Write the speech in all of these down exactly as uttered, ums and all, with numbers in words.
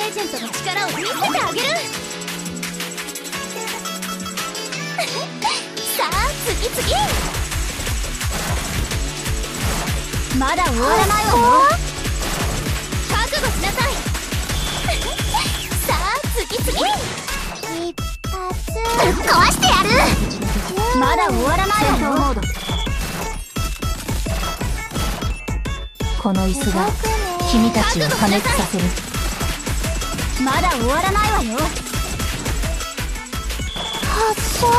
ージェントの力を見せてあげるさあ次々まだ終わらないわよ覚悟しなさいさあ次々一発ぶっ壊してやるまだ終わらないわよこの椅子が君たちを破滅させるまだ終わらないわよ発射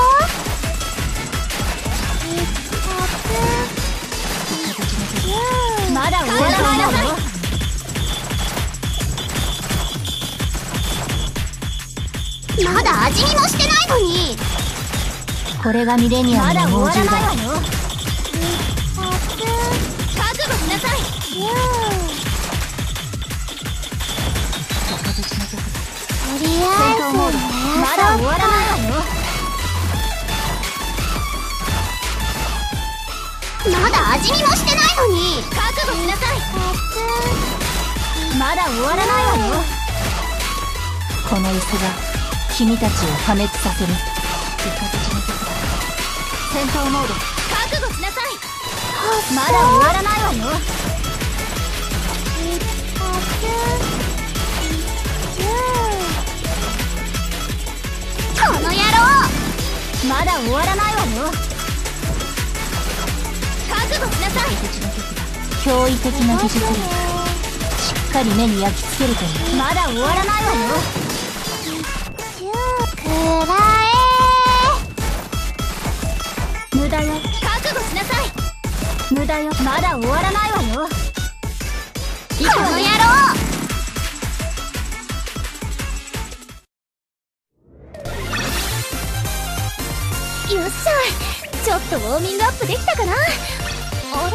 まだ終わらないわよまだ味見もしてないのにこれがミレニアムの猛獣だ覚悟しなさいとりあえずまだ終わらないわよまだ味見もしてないのに覚悟しなさいまだ終わらないわよこの椅子が君たちを破滅させる戦闘モード覚悟しなさいまだ終わらないわよこの野郎まだ終わらないわよ覚悟しなさい驚異的な技術力しっかり目に焼き付けるというまだ終わらないわよくらえ無駄よ覚悟しなさい無駄よまだ終わらないわよこの野郎よっしゃちょっとウォーミングアップできたかなあれ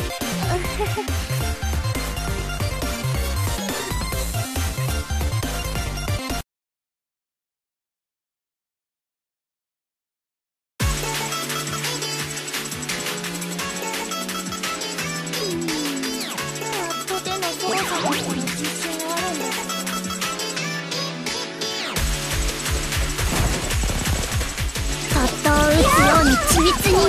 緻密に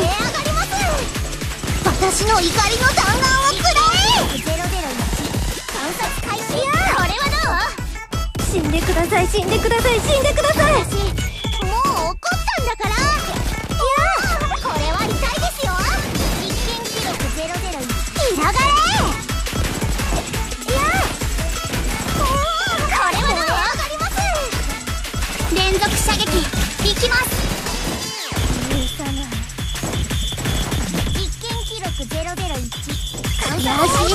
私の怒りの弾丸をくらえゼロゼロいち観察開始やこれはどう死んでください死んでください死んでください私もう怒ったんだからいやこれは痛いですよ実験記録ゼロゼロいち嫌がれいやこれはどう上がります連続射撃いきます悔しい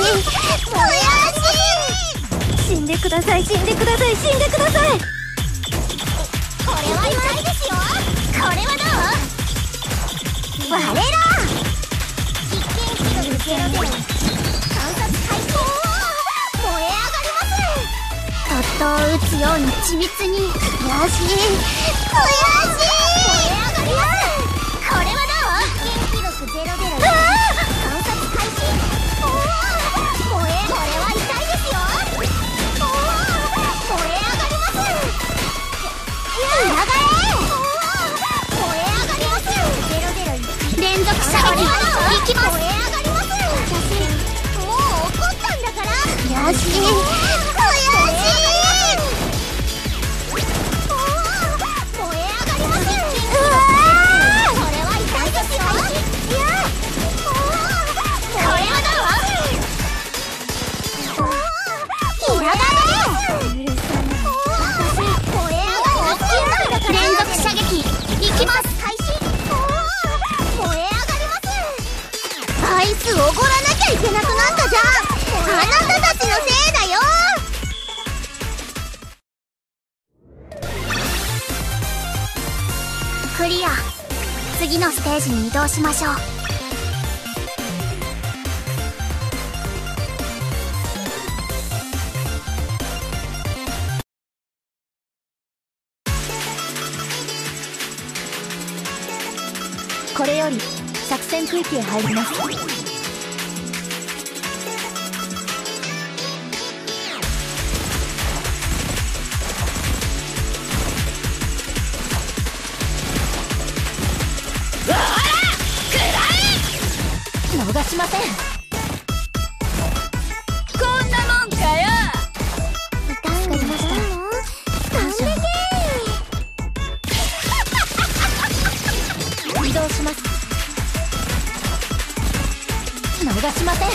死んでください死んでください死んでくださいこれは痛いですよこれはどう我ら実験記録ゼロゼロいち観察開始燃え上がります突頭を打つように緻密に悔しい悔しい燃え上がりますこれはどう実験記録ゼロゼロいち観察開始連続射撃いきます燃え上がります私もう怒ったんだから悔しい悔しい燃え上がりますうわこれは痛いですよいやこれはどういらがれ燃え上がります連続射撃いきます開始あいつおごらなきゃいけなくなったじゃんあなたたちのせいだよクリア次のステージに移動しましょうこれより作戦区域へ入りますしません。 こんなもんかよ。 助かりました。完璧。移動します。逃しません。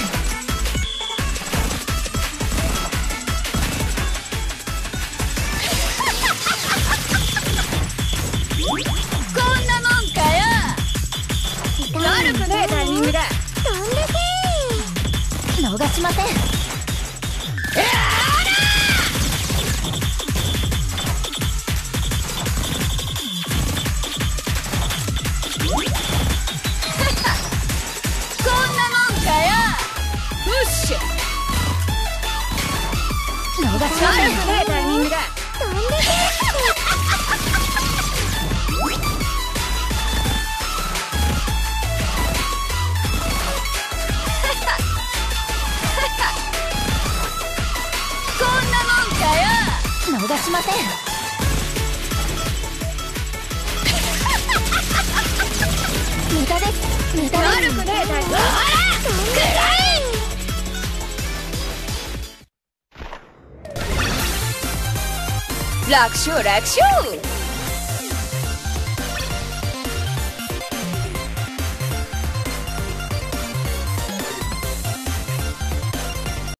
こんなもんかよ。悪くねえタイミングだ。 逃しません。 こんなもんかよ。よっしゃ。 逃しません。 悪くねえタイミングだ。 逃しません。無駄です。無駄です。 悪くねえタイミング。楽勝楽勝。